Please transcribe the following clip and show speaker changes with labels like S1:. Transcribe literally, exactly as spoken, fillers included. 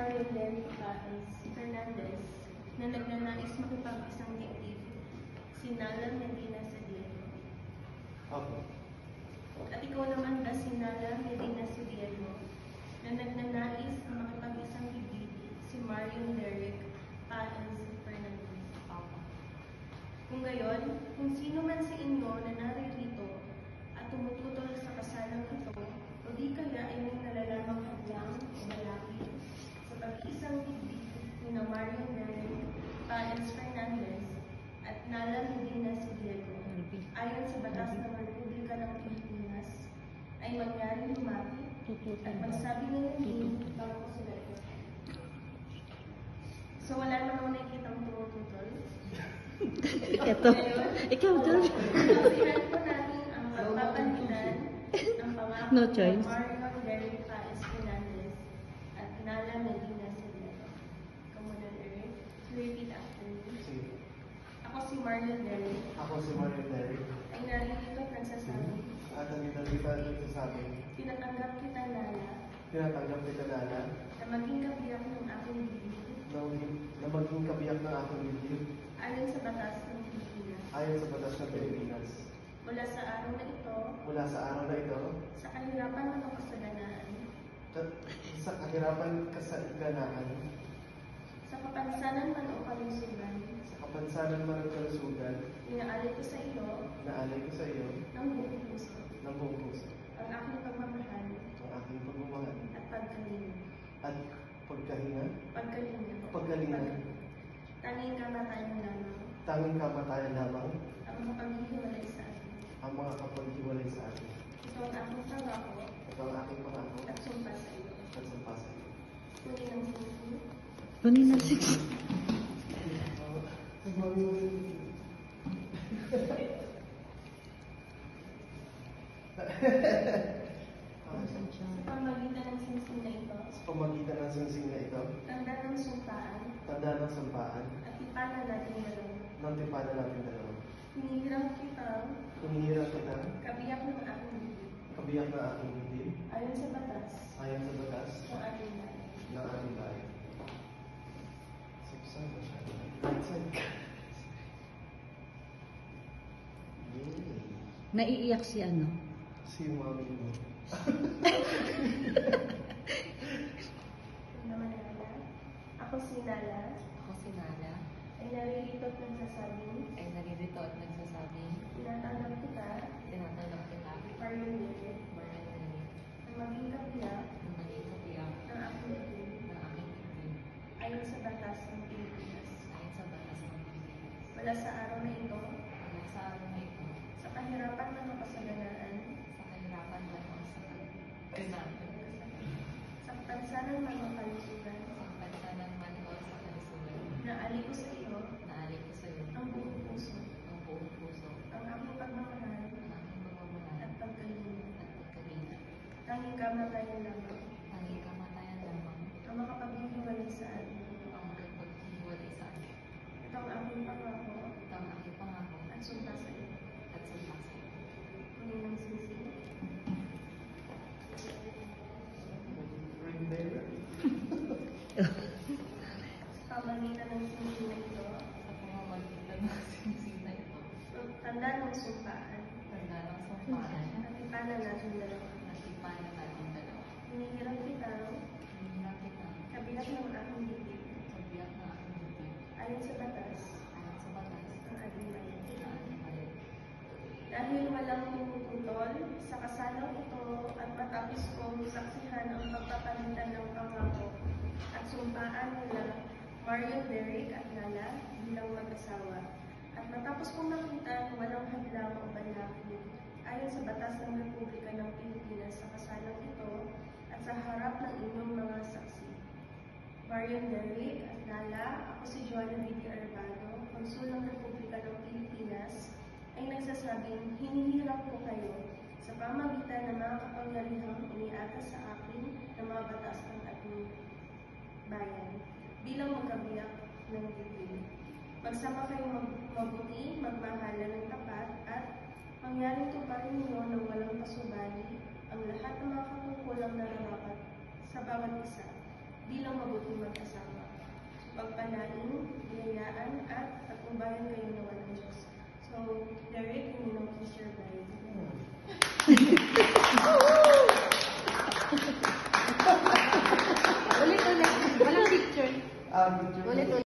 S1: Mario Larry Paez Fernandez na nagnanais makipag-isang daigdig, si Nala Medina Sediego.
S2: Opo.
S1: At ikaw naman ba si Nala Medina Sediego na nagnanais na makipag-isang daigdig, si Mario Larry Paez Fernandez.
S3: Opo.
S1: Kung gayon, kung sino man sa inyo na naririto at tumututol sa kasalang ito, o di kaya ay may nalalamang hadlang o balakid sa pag-iisang daigdig ni na Mario Larry Paez Fernandez at Nala Medina Sediego, ayon sa batas ng Republika ng Pilipinas, ay mangyaring lumapit at magsabi ng hindi bago sila ito. So wala namang nakikitang tumututol.
S4: Ito. Ikaw dun.
S1: Pasihan po natin ang pagpapalitan ng pangako
S4: No
S1: ng
S4: choice.
S1: Mario Larry Paez Fernandez at Nala Medina Sediego. Come on, Eric. Repeat after me.
S2: Sige.
S1: Ako si Mario Larry.
S2: Ako si Mario Derry.
S1: Ay naririto at nagsasabi,
S2: At ang kita nagsasabi,
S1: tinatanggap kita, Nala,
S2: tinatanggap kita Nala,
S1: na maging kabiyak ng aking bibig
S2: na, na maging kabiyak ng aking bibig
S1: ayon sa batas ng Pilipinas.
S2: ayon sa batas ng Pilipinas.
S1: Mula sa araw na ito,
S2: Mula sa araw na ito,
S1: sa kahirapan ng kasaganaan,
S2: ka- sa kahirapan kasaganaan,
S1: sa kapansanan man o kalusugan,
S2: sa kapansanan man ng kalusugan,
S1: inaalay ko sa iyo
S2: naalay ko sa iyo
S1: ng buong puso
S2: ng buong puso
S1: ang aking pagmamahal
S2: ang aking pagmamahal
S1: at pagkalinga.
S2: at pagkahinga,
S1: Pagkalinga.
S2: pagkalinga,
S1: Tanging kamatayan lamang
S2: tanging kamatayan lamang
S1: ang makapaghihiwalay sa akin.
S2: ang mga kapaghiwalay sa akin.
S1: Ito ang aking pangako
S2: Ito ang aking pangako
S1: at sumpa sa iyo.
S2: at sumpa sa iyo.
S1: Kunin ang sisi.
S4: Kunin na six.
S1: Sa pamagitan ng singsing na ito,
S2: Sa pamagitan ng singsing na ito,
S1: tanda ng sumpaan
S2: tanda ng sampaan
S1: at ipanan natin dalawa.
S2: ng tipada natin dalawa.
S1: Hinihirang kita,
S2: Tumihirap kita,
S1: kabiyak ng aking bibig,
S2: kabiyak na aking bibig,
S1: ayon sa batas
S2: ayon sa batas
S1: ng ating bayan.
S2: ng ating bayan. Sipsan ba siya? Right side. Yay!
S4: Naiiyak si ano?
S2: Si mami mo.
S1: Naman Nala, ako si Nala,
S3: Ako si Nala,
S1: ay naririto at nagsasabing,
S3: ay naririto at nagsasabing,
S1: tinatanggap kita,
S3: tinatanggap kita,
S1: Mario Larry,
S3: Mario Larry,
S1: na maging kabiyak
S3: na maging kabiyak
S1: ng aking bibig,
S3: ng aking bibig,
S1: ayon sa batas ng Pilipinas.
S3: ayon sa batas ng Pilipinas.
S1: Mula sa araw na ito,
S3: Mula sa araw na ito,
S1: sa kahirapan ng kasaganaan,
S3: sa kahirapan man o sa kasaganaan,
S1: sa kapansanan man o kalusugan,
S3: sa kapansanan man o sa kalusugan,
S1: naali ko sa iyo
S3: naalay ko sa iyo
S1: ang buong puso,
S3: ang buong puso,
S1: ang aking pagmamahal
S3: ang aking pagmamahal
S1: at pagkalinga.
S3: at pagkalinga.
S1: Tanging kamatayan lamang
S3: Tanging kamatayan lamang
S1: ang makapaghihiwalay sa atin.
S3: ang magpaghihiwalay sa akin.
S1: Ito ang aking pangako
S3: Ito ang aking pangako
S1: at sumpa sa iyo.
S3: at sumpa sa iyo.
S1: Kunin ang sisi.
S2: Ring there.
S1: Sa pamagitan ng sisi na ito,
S3: Sa pamamagitan ng singsing na ito,
S1: tanda ng sumpaan
S3: tanda ng sampaan,
S1: at ipanan natin dalawa.
S3: at ipanan natin dalawa.
S1: Hinihirang kita,
S3: Hinihirap kita,
S1: kabiyak ng aking bibig,
S3: kabiyak na aking bibig,
S1: ayon sa batas
S3: ayon sa batas
S1: ng ating bayan.
S3: na ating bayan.
S1: Dahil walang tumututol sa kasalang ito at matapos kong saksihan ang pagpapalitan ng pangako at sumpaan nila Mario Derrick at Nala bilang mag-asawa. At matapos kong makita na walang hadlang o balakid ayon sa batas ng Republika ng Pilipinas sa kasalang ito at sa harap ng inyong mga saksi. Mario Derrick at Nala, ako si Joanna Vitti Arbado, Konsul ng Republika ng Pilipinas, ay nagsasabing hinihirap ko kayo sa pamagitan ng mga kapangyarihang iniatas sa akin ng mga batas ng ating bayan bilang magkabiyak ng bibig. Magsama kayong mag mabuti, magmahalan ng tapat at mangyaring tuparin ninyo ng walang pasubali ang lahat ng mga katungkulang nararapat sa bawat isa di lang mabuting mag-asawa. Pagpalain, biyayaan, at patnubayan kayo nawa ng Diyos. So, Derek, you may now kiss your bride.